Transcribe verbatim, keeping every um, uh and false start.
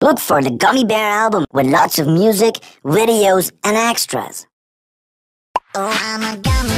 Look for the Gummy Bear album with lots of music, videos, and extras. Oh, I'm a gummy.